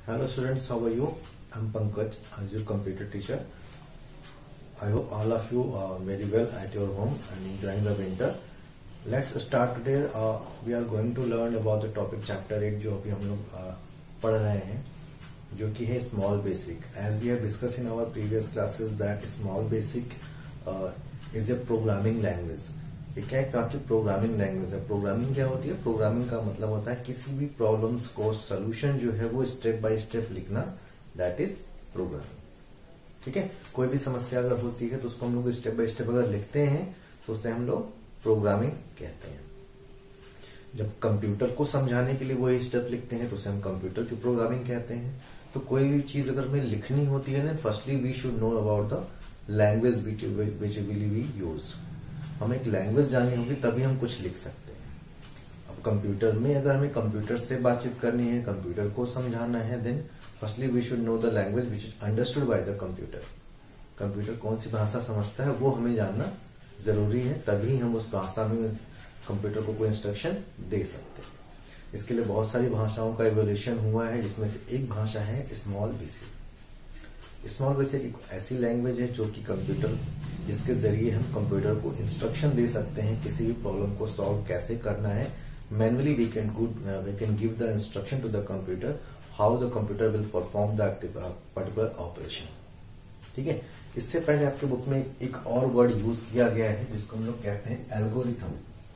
Hello students, how are you? I'm Pankaj, as your computer teacher. I hope all of you are very well at your home and enjoying the winter. Let's start today. We are going to learn about the topic chapter 8 जो अभी हम लोग पढ़ रहे हैं, जो कि है small basic. As we have discussed in our previous classes that small basic is a programming language. ये क्या एक तरह की प्रोग्रामिंग लैंग्वेज है. प्रोग्रामिंग क्या होती है? प्रोग्रामिंग का मतलब होता है किसी भी प्रॉब्लम्स को सोल्यूशन जो है वो स्टेप बाय स्टेप लिखना. That is programming. ठीक है. कोई भी समस्या अगर होती है तो उसको हम लोग स्टेप बाय स्टेप अगर लिखते हैं तो उसे हम लोग प्रोग्रामिंग कहते हैं. जब कंप्यूटर को समझाने के लिए वही स्टेप लिखते हैं तो उसे हम कंप्यूटर की प्रोग्रामिंग कहते हैं. तो कोई भी चीज अगर हमें लिखनी होती है ना, firstly we should know about the language which will we use. हमें एक लैंग्वेज जाननी होगी तभी हम कुछ लिख सकते हैं. अब कंप्यूटर में अगर हमें कंप्यूटर से बातचीत करनी है, कंप्यूटर को समझाना है, then firstly we should know the language which is understood by the computer. Computer कौन सी भाषा समझता है वो हमें जानना जरूरी है, तभी हम उस भाषा में कंप्यूटर को कोई इंस्ट्रक्शन दे सकते हैं. इसके लिए बहुत सारी भाषाओं का इवोल्यूशन हुआ है, जिसमें से एक भाषा है स्मॉल बेसिक. स्मॉल बेसिक एक ऐसी लैंग्वेज है जो कि कंप्यूटर, जिसके जरिए हम कंप्यूटर को इंस्ट्रक्शन दे सकते हैं किसी भी प्रॉब्लम को सॉल्व कैसे करना है. Manually we can give the instruction to the computer how the computer will perform the particular operation. ठीक है. इससे पहले आपके बुक में एक और वर्ड यूज किया गया है जिसको हम लोग कहते हैं एल्गोरिथम.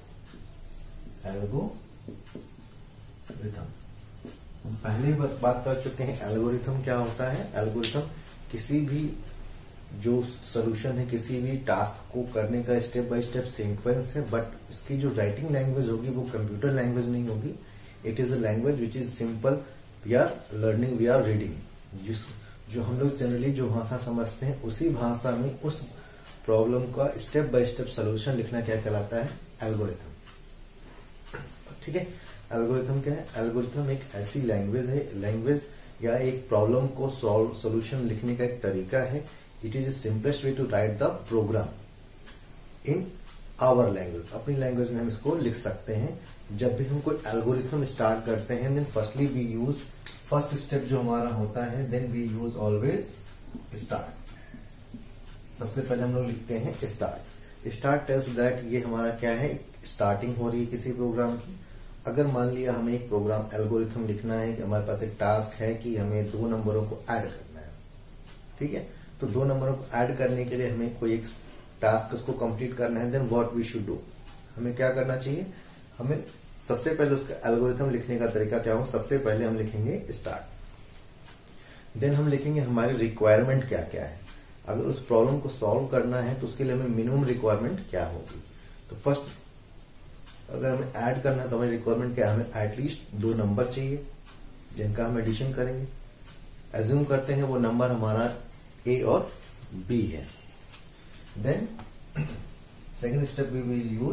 एल्गोरिथम हम पहले ही बात कर चुके हैं. एल्गोरिथम क्या होता है? एल्गोरिथम किसी भी जो सोल्यूशन है, किसी भी टास्क को करने का स्टेप बाय स्टेप सीक्वेंस है, बट इसकी जो राइटिंग लैंग्वेज होगी वो कंप्यूटर लैंग्वेज नहीं होगी. It is a language which is simple. We are learning, we are reading. जो हम लोग जनरली जो भाषा समझते हैं उसी भाषा में उस प्रॉब्लम का स्टेप बाय स्टेप सोल्यूशन लिखना क्या कहलाता है? एल्गोरिथम. ठीक है. एल्गोरिथम क्या है? एल्गोरिथम एक ऐसी लैंग्वेज है, लैंग्वेज या एक प्रॉब्लम को सॉल्व सोल्यूशन लिखने का एक तरीका है. It is the simplest way to write the program in our language. अपनी लैंग्वेज में हम इसको लिख सकते हैं. जब भी हम कोई एल्गोरिथम स्टार्ट करते हैं, then firstly we use first step जो हमारा होता है, then we use always start. सबसे पहले हम लोग लिखते हैं स्टार्ट. स्टार्ट टेल्स दैट ये हमारा क्या है, स्टार्टिंग हो रही है किसी प्रोग्राम की. अगर मान लिया हमें एक प्रोग्राम एल्गोरिथम लिखना है कि हमारे पास एक टास्क है कि हमें 2 नंबरों को ऐड करना है. ठीक है. तो 2 नंबरों को ऐड करने के लिए हमें कोई एक टास्क उसको कंप्लीट करना है. Then what we should do, हमें क्या करना चाहिए? हमें सबसे पहले उसका एल्गोरिथम लिखने का तरीका क्या हो? सबसे पहले हम लिखेंगे स्टार्ट. देन हम लिखेंगे हमारी रिक्वायरमेंट क्या क्या है. अगर उस प्रॉब्लम को सॉल्व करना है तो उसके लिए हमें मिनिमम रिक्वायरमेंट क्या होगी. तो फर्स्ट अगर हमें ऐड करना है तो हमें रिक्वायरमेंट क्या है? हमें एटलीस्ट 2 नंबर चाहिए जिनका हम एडिशन करेंगे. एज्यूम करते हैं वो नंबर हमारा ए और बी है. Then second step we will use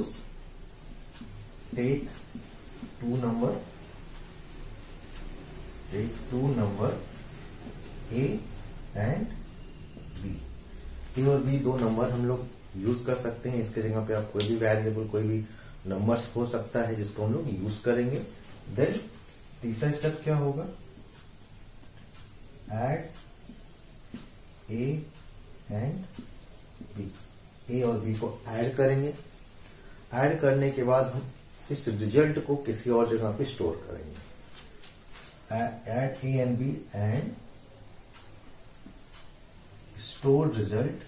take 2 number A and B. A और बी 2 नंबर हम लोग यूज कर सकते हैं. इसके जगह पे आप कोई भी वेरिएबल, कोई भी नंबर्स हो सकता है जिसको हम लोग यूज करेंगे. देन तीसरा स्टेप क्या होगा? Add A and B. A और बी को ऐड करेंगे. ऐड करने के बाद हम इस रिजल्ट को किसी और जगह पे स्टोर करेंगे. Add A and B and store result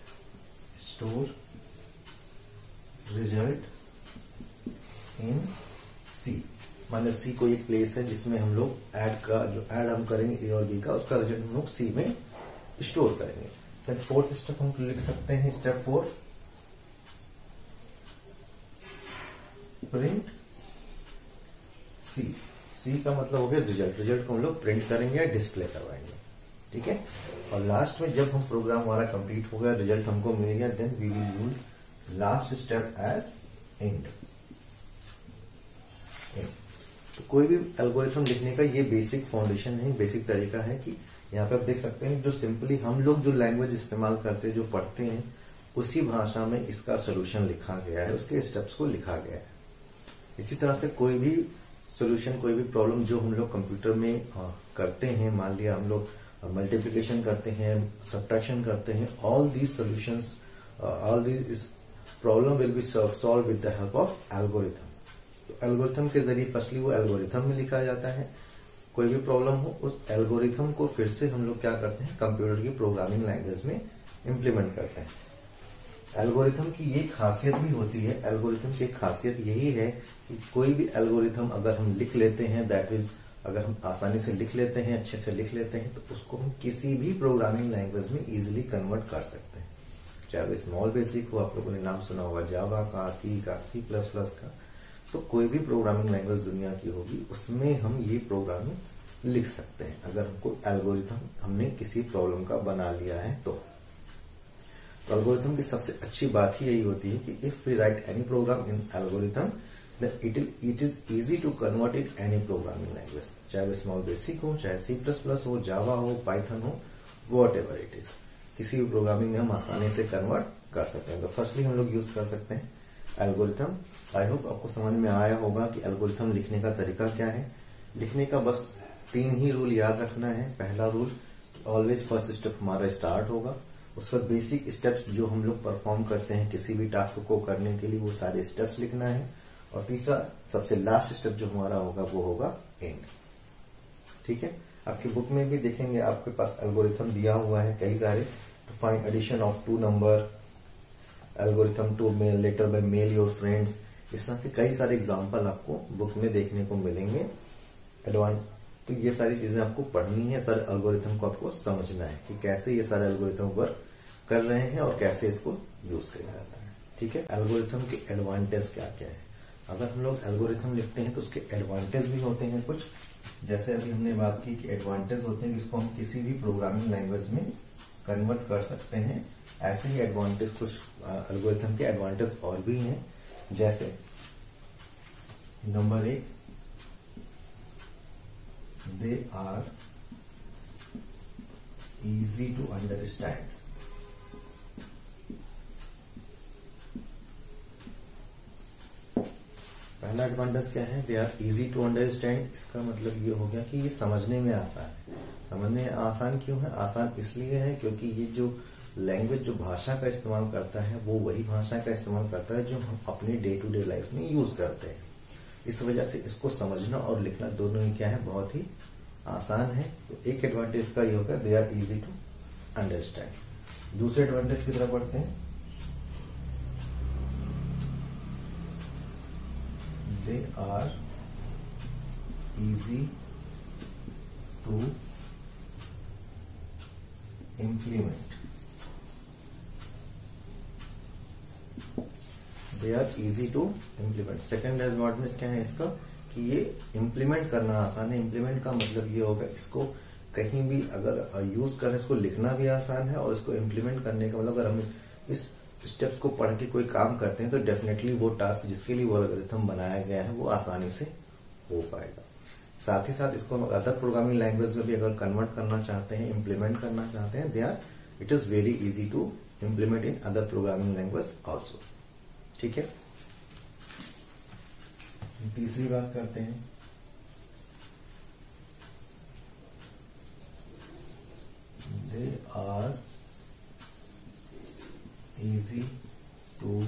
in C. मतलब सी कोई एक प्लेस है जिसमें हम लोग ऐड हम करेंगे ए और बी का, उसका रिजल्ट हम लोग सी में स्टोर करेंगे. फिर फोर्थ स्टेप हम लिख सकते हैं. स्टेप 4 प्रिंट सी. सी का मतलब हो गया रिजल्ट. रिजल्ट को हम लोग प्रिंट करेंगे या डिस्प्ले करवाएंगे. ठीक है. और लास्ट में जब हम प्रोग्राम हमारा कंप्लीट हो गया, रिजल्ट हमको मिल गया, then we will use last step as end. तो कोई भी एल्गोरिथम लिखने का ये बेसिक फाउंडेशन है, बेसिक तरीका है कि यहाँ पे आप देख सकते हैं जो सिंपली हम लोग जो लैंग्वेज इस्तेमाल करते हैं, जो पढ़ते हैं, उसी भाषा में इसका सोल्यूशन लिखा गया है, उसके स्टेप्स को लिखा गया है. इसी तरह से कोई भी सोल्यूशन, कोई भी प्रॉब्लम जो हम लोग कंप्यूटर में करते हैं, मान लिया हम लोग मल्टीप्लिकेशन करते हैं, सब्ट्रैक्शन करते हैं, all these solutions, all these problem will be solve with the help of algorithm. तो एल्गोरिथम के जरिए फर्स्टली वो एल्गोरिथम में लिखा जाता है, कोई भी प्रॉब्लम हो उस एल्गोरिथम को फिर से हम लोग क्या करते हैं, कंप्यूटर की प्रोग्रामिंग लैंग्वेज में इम्प्लीमेंट करते हैं। एल्गोरिथम की ये खासियत भी होती है, एल्गोरिथम की खासियत यही है कि कोई भी एल्गोरिथम अगर हम लिख लेते हैं, दैट इज अगर हम आसानी से लिख लेते हैं, अच्छे से लिख लेते हैं, तो उसको हम किसी भी प्रोग्रामिंग लैंग्वेज में इजीली कन्वर्ट कर सकते हैं। चाहे वो स्मॉल बेसिक हो, आप लोगों ने नाम सुना होगा जावा का, सी प्लस प्लस का, तो कोई भी प्रोग्रामिंग लैंग्वेज दुनिया की होगी उसमें हम ये प्रोग्रामिंग लिख सकते हैं अगर हमको एल्गोरिथम हमने किसी प्रॉब्लम का बना लिया है तो। एल्गोरिथम की सबसे अच्छी बात ही यही होती है कि if we write any program in algorithm then it is easy to convert it any programming language, चाहे वो स्मॉल बेसिक हो, चाहे सी प्लस प्लस हो, जावा हो, पाइथन हो, वॉट एवर इट इज, किसी भी प्रोग्रामिंग में हम आसानी से कन्वर्ट कर सकते हैं। तो फर्स्टली हम लोग यूज कर सकते हैं एल्गोरिथम। आई होप आपको समझ में आया होगा कि एल्गोरिथम लिखने का तरीका क्या है। लिखने का बस 3 ही रूल याद रखना है। पहला रूल, ऑलवेज फर्स्ट स्टेप हमारा स्टार्ट होगा, उसके बाद बेसिक स्टेप्स जो हम लोग परफॉर्म करते हैं किसी भी टास्क को करने के लिए, वो सारे स्टेप्स लिखना है, और तीसरा सबसे लास्ट स्टेप जो हमारा होगा वो होगा एंड। ठीक है, आपकी बुक में भी देखेंगे आपके पास एल्गोरिथम दिया हुआ है कई सारे, to find addition of 2 number, algorithm to mail letter by mail your friends, इस तरह के कई सारे एग्जाम्पल आपको बुक में देखने को मिलेंगे। एडवांस तो ये सारी चीजें आपको पढ़नी है, सारे एल्गोरिथम को आपको समझना है कि कैसे ये सारे एल्गोरिथम वर्क कर रहे हैं और कैसे इसको यूज किया जाता है। ठीक है, एल्गोरिथम के एडवांटेज क्या क्या है। अगर हम लोग एल्गोरिथम लिखते हैं तो उसके एडवांटेज भी होते हैं कुछ, जैसे अभी हमने बात की कि एडवांटेज होते हैं जिसको हम किसी भी प्रोग्रामिंग लैंग्वेज में कन्वर्ट कर सकते हैं। ऐसे ही एडवांटेज कुछ एल्गोरिथम के एडवांटेज और भी हैं, जैसे number 1, they are easy to understand. पहला एडवांटेज क्या है, they are easy to understand. इसका मतलब ये हो गया कि ये समझने में आसान है। समझने में आसान क्यों है, आसान इसलिए है क्योंकि ये जो लैंग्वेज, जो भाषा का इस्तेमाल करता है, वो वही भाषा का इस्तेमाल करता है जो हम अपने डे टू डे लाइफ में यूज करते हैं। इस वजह से इसको समझना और लिखना दोनों ही क्या है, बहुत ही आसान है। तो एक एडवांटेज का ये होगा, they are easy to understand. दूसरे एडवांटेज की तरफ बढ़ते हैं, they are easy to implement. They are easy to implement. Second advantage क्या है इसका, कि ये इम्प्लीमेंट करना आसान है। इम्प्लीमेंट का मतलब ये होगा, इसको कहीं भी अगर यूज करें, इसको लिखना भी आसान है, और इसको इम्प्लीमेंट करने का मतलब अगर हम इस स्टेप्स को पढ़ के कोई काम करते हैं तो डेफिनेटली वो टास्क जिसके लिए वो एल्गोरिथम बनाया गया है वो आसानी से हो पाएगा। साथ ही साथ इसको अदर प्रोग्रामिंग लैंग्वेज में भी अगर कन्वर्ट करना चाहते हैं, इम्प्लीमेंट करना चाहते हैं, they are it is very easy to implement in other programming language also. ठीक है, तीसरी बात करते हैं, they are easy to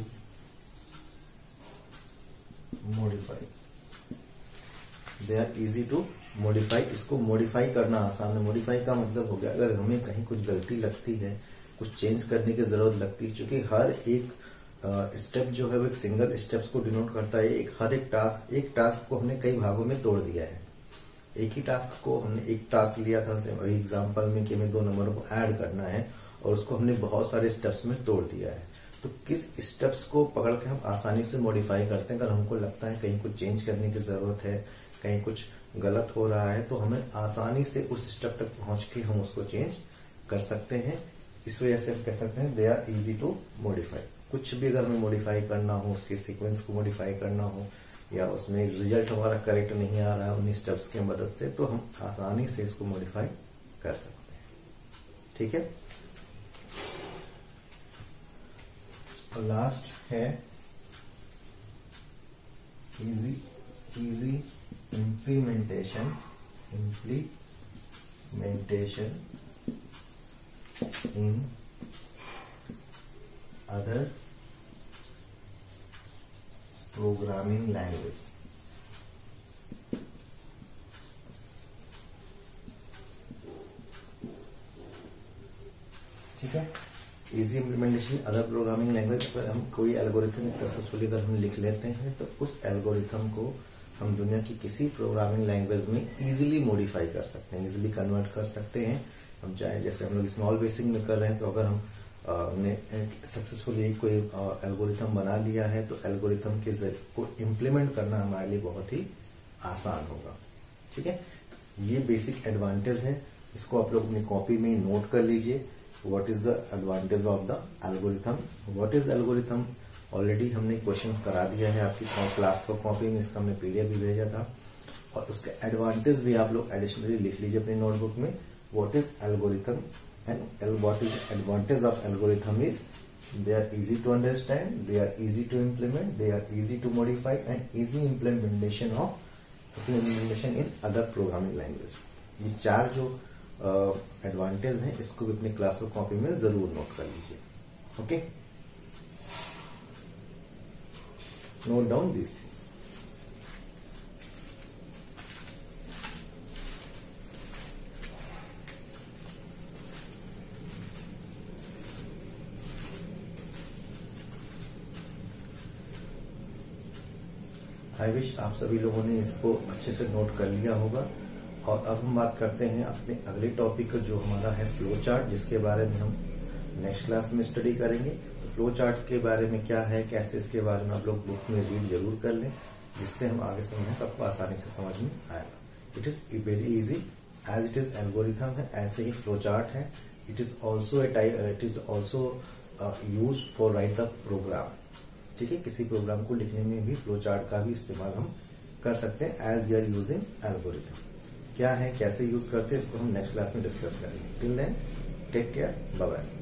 modify. They are easy to modify. इसको मॉडिफाई करना आसान है। मॉडिफाई का मतलब हो गया, अगर हमें कहीं कुछ गलती लगती है, कुछ चेंज करने की जरूरत लगती है, क्योंकि हर एक स्टेप जो है वो एक सिंगल स्टेप्स को डिनोट करता है। हर एक टास्क को हमने कई भागों में तोड़ दिया है। एक ही टास्क को हमने एक टास्क लिया था एग्जाम्पल में कि हमें 2 नंबरों को ऐड करना है, और उसको हमने बहुत सारे स्टेप्स में तोड़ दिया है। तो किस स्टेप्स को पकड़ के हम आसानी से मॉडिफाई करते हैं। अगर हमको लगता है कहीं कुछ चेंज करने की जरूरत है, कहीं कुछ गलत हो रहा है, तो हमें आसानी से उस स्टेप तक पहुंच के हम उसको चेंज कर सकते हैं। इस वजह से हम कह सकते हैं they are easy to modify. कुछ भी अगर हमें मॉडिफाई करना हो, उसके सीक्वेंस को मॉडिफाई करना हो, या उसमें रिजल्ट हमारा करेक्ट नहीं आ रहा है उन्हीं स्टेप्स की मदद से, तो हम आसानी से इसको मॉडिफाई कर सकते हैं। ठीक है, और लास्ट है easy implementation in other programming language। ठीक है, easy implementation other programming language. अगर हम कोई एल्गोरिथम सक्सेसफुली अगर हम लिख लेते हैं तो उस एल्गोरिथम को हम दुनिया की किसी प्रोग्रामिंग लैंग्वेज में इजीली मॉडिफाई कर सकते हैं, इजीली कन्वर्ट कर सकते हैं। हम चाहे जैसे हम लोग स्मॉल बेसिक में कर रहे हैं, तो अगर हम ने सक्सेसफुली कोई एल्गोरिथम बना लिया है तो एल्गोरिथम के को इम्प्लीमेंट करना हमारे लिए बहुत ही आसान होगा। ठीक है, तो ये बेसिक एडवांटेज है, इसको आप लोग अपनी कॉपी में नोट कर लीजिए। What is the advantage of the algorithm, what is algorithm, already हमने क्वेश्चन करा दिया है आपकी क्लास पर कॉपी में, इसका हमने पीडीएफ भी भेजा था, और उसका एडवांटेज भी आप लोग एडिशनली लिख लीजिए अपनी नोटबुक में। What is algorithm and what is advantage of algorithm is they are easy to understand, they are easy to implement, they are easy to modify and easy implementation in other programming language। ये चार जो advantage हैं इसको भी अपनी class और copy में जरूर नोट कर लीजिए। Okay, note down these things. I wish आप सभी लोगों ने इसको अच्छे से नोट कर लिया होगा। और अब हम बात करते हैं अपने अगले टॉपिक जो हमारा है फ्लो चार्ट, जिसके बारे में हम नेक्स्ट क्लास में स्टडी करेंगे। तो फ्लो चार्ट के बारे में क्या है, कैसे, इसके बारे में आप लोग बुक में रीड जरूर कर लें, जिससे हम आगे समझें सबको आसानी से समझ में आएगा। It is very easy, as it is algorithm है ऐसे ही फ्लो चार्ट है। It is also use for write the program. ठीक है, किसी प्रोग्राम को लिखने में भी फ्लो चार्ट का भी इस्तेमाल हम कर सकते हैं as we are using algorithm. क्या है, कैसे यूज करते हैं, इसको हम नेक्स्ट क्लास में डिस्कस करेंगे। Till then take care, bye bye.